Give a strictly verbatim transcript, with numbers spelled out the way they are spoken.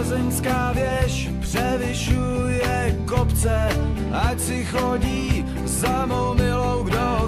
Plzeňská věž převyšuje kopce, ať si chodí za mou milou, kdo